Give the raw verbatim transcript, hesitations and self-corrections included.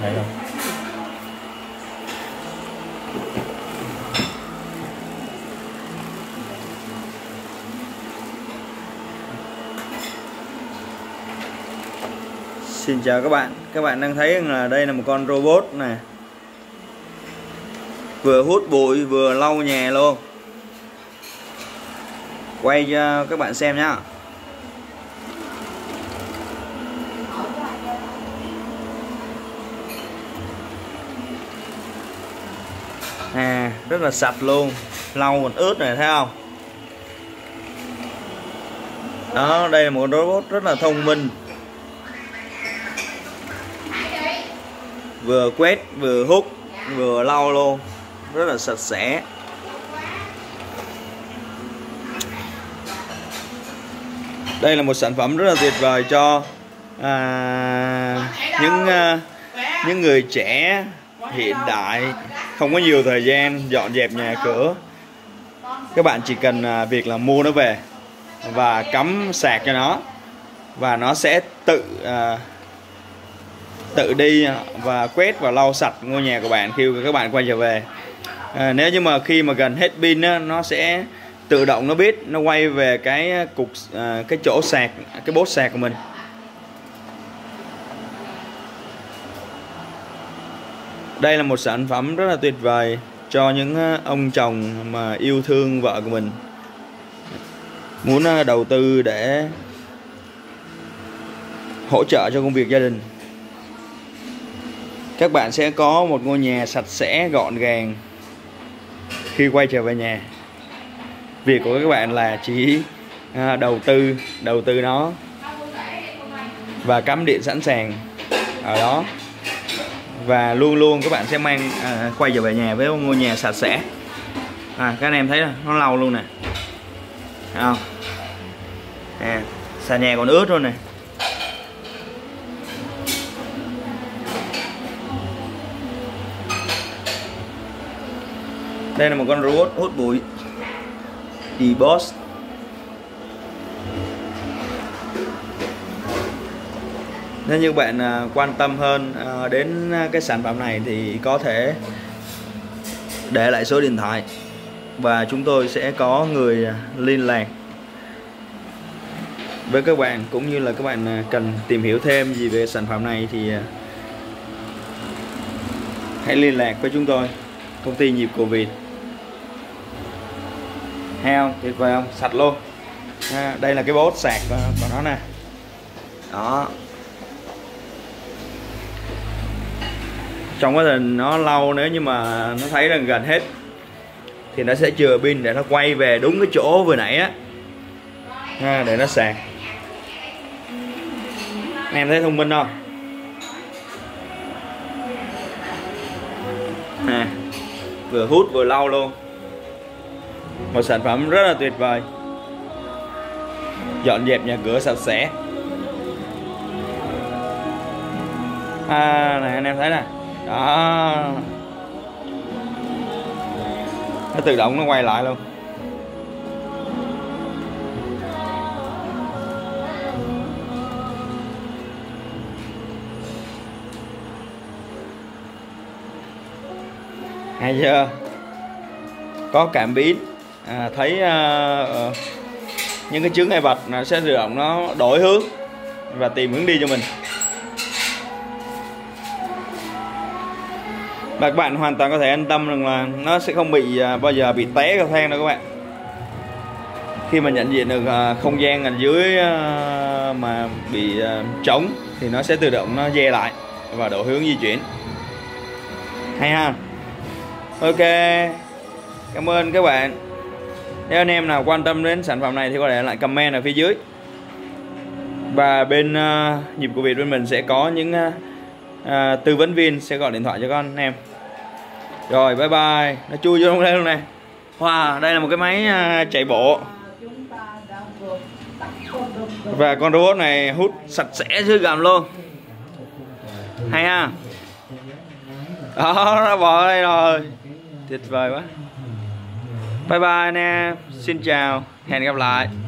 thấy không? Xin chào các bạn. Các bạn đang thấy là đây là một con robot này, vừa hút bụi vừa lau nhà luôn. Quay cho các bạn xem nhá. À, rất là sạch luôn, lau còn ướt này, thấy không? Đó, đây là một robot rất là thông minh, vừa quét vừa hút vừa lau luôn, rất là sạch sẽ. Đây là một sản phẩm rất là tuyệt vời cho à, những à, những người trẻ hiện đại không có nhiều thời gian dọn dẹp nhà cửa. Các bạn chỉ cần à, việc là mua nó về và cắm sạc cho nó, và nó sẽ tự à, tự đi và quét và lau sạch ngôi nhà của bạn khi các bạn quay trở về. À, nếu như mà khi mà gần hết pin á, nó sẽ tự động nó biết, nó quay về cái cục à, cái chỗ sạc, cái bốt sạc của mình. Đây là một sản phẩm rất là tuyệt vời cho những ông chồng mà yêu thương vợ của mình, muốn đầu tư để hỗ trợ cho công việc gia đình. Các bạn sẽ có một ngôi nhà sạch sẽ gọn gàng khi quay trở về nhà. Việc của các bạn là chỉ đầu tư đầu tư nó và cắm điện sẵn sàng ở đó, và luôn luôn các bạn sẽ mang à, quay trở về nhà với một ngôi nhà sạch sẽ. À, các anh em thấy đó, nó lau luôn nè, thấy không? À, sàn nhà còn ướt luôn này. Đây là một con robot hút bụi D-Boss. Nếu như bạn quan tâm hơn đến cái sản phẩm này thì có thể để lại số điện thoại và chúng tôi sẽ có người liên lạc với các bạn, cũng như là các bạn cần tìm hiểu thêm gì về sản phẩm này thì hãy liên lạc với chúng tôi, công ty Nhịp Cầu Vịt. Thấy không? Tuyệt vời không? Sạch luôn. À, đây là cái bốt sạc của nó nè. Đó. Trong quá trình nó lau, nếu như mà nó thấy là gần hết thì nó sẽ chừa pin để nó quay về đúng cái chỗ vừa nãy á, à, để nó sạc. Em thấy thông minh không? À, vừa hút vừa lau luôn. Một sản phẩm rất là tuyệt vời, dọn dẹp nhà cửa sạch sẽ. À, này anh em thấy nè, đó, nó tự động nó quay lại luôn. Hay chưa? Có cảm biến, à, thấy uh, uh, những cái chướng ngại vật nó sẽ tự động nó đổi hướng và tìm hướng đi cho mình. Và các bạn hoàn toàn có thể an tâm rằng là nó sẽ không bị uh, bao giờ bị té cầu thang đâu các bạn. Khi mà nhận diện được uh, không gian ở dưới uh, mà bị uh, trống thì nó sẽ tự động nó dè lại và đổi hướng di chuyển. Hay ha? Ok, cảm ơn các bạn. Nếu anh em nào quan tâm đến sản phẩm này thì có thể lại comment ở phía dưới. Và bên uh, Nhịp Cầu Vịt bên mình sẽ có những uh, uh, tư vấn viên sẽ gọi điện thoại cho các anh em. Rồi, bye bye. Nó chui vô trong đây luôn này. Wow, đây là một cái máy uh, chạy bộ. Và con robot này hút sạch sẽ chứ gầm luôn. Hay ha. Đó, nó bò đây rồi. Tuyệt vời quá. Bye bye anh em. Xin chào. Hẹn gặp lại.